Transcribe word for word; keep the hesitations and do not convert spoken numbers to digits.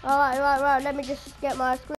Alright, right, right. Let me just get my screen.